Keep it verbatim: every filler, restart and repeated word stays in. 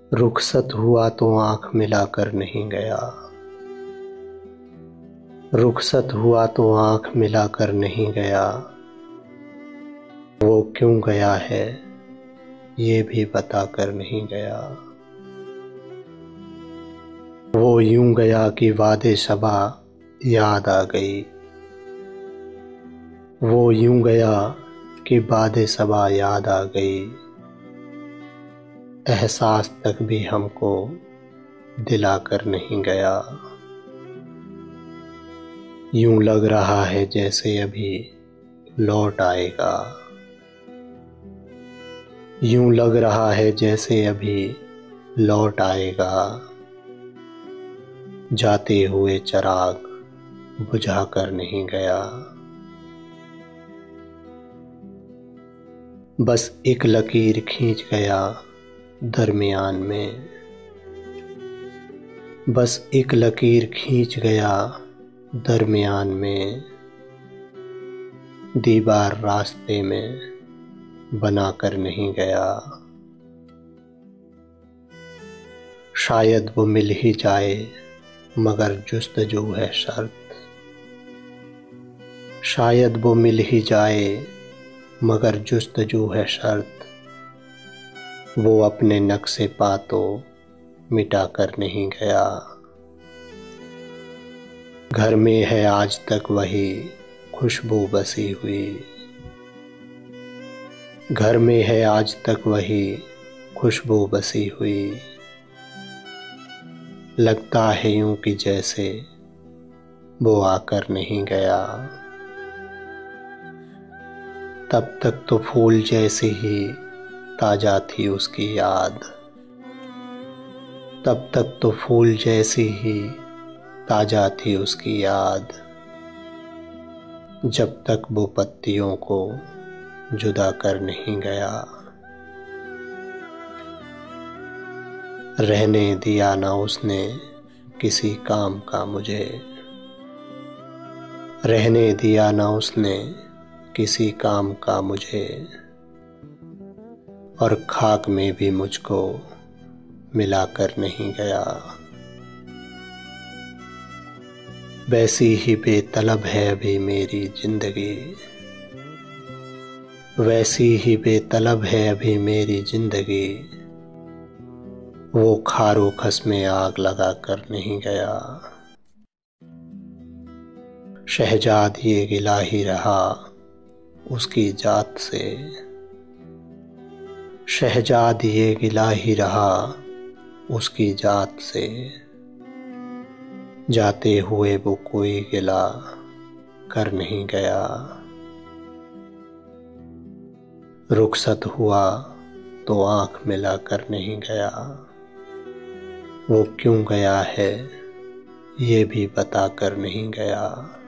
रुखसत हुआ तो आँख मिलाकर नहीं गया। रुखसत हुआ तो आँख मिलाकर नहीं गया। वो क्यों गया है ये भी बताकर नहीं गया। वो यूं गया कि वादे सबा याद आ गई। वो यूं गया कि वादे सबा याद आ गई। एहसास तक भी हमको दिलाकर नहीं गया। यूं लग रहा है जैसे अभी लौट आएगा। यूं लग रहा है जैसे अभी लौट आएगा। जाते हुए चिराग बुझा कर नहीं गया। बस एक लकीर खींच गया दरमियान में। बस एक लकीर खींच गया दरमियान में। दीवार रास्ते में बनाकर नहीं गया। शायद वो मिल ही जाए मगर जुस्तजू है शर्त। शायद वो मिल ही जाए मगर जुस्तजू है शर्त। वो अपने नक्शे पा तो मिटा कर नहीं गया। घर में है आज तक वही खुशबू बसी हुई। घर में है आज तक वही खुशबू बसी हुई। लगता है यूं कि जैसे वो आकर नहीं गया। तब तक तो फूल जैसी ही ताजा थी उसकी याद। तब तक तो फूल जैसी ही ताजा थी उसकी याद। जब तक वो पत्तियों को जुदा कर नहीं गया। रहने दिया ना उसने किसी काम का मुझे। रहने दिया ना उसने किसी काम का मुझे। और खाक में भी मुझको मिलाकर नहीं गया। वैसी ही बेतलब है अभी मेरी जिंदगी। वैसी ही बेतलब है अभी मेरी जिंदगी। वो खारो खस में आग लगा कर नहीं गया। शहजाद ये गिला ही रहा उसकी जात से। शहजाद ये गिला ही रहा उसकी जात से। जाते हुए वो कोई गिला कर नहीं गया। रुखसत हुआ तो आँख मिला कर नहीं गया। वो क्यों गया है ये भी बता कर नहीं गया।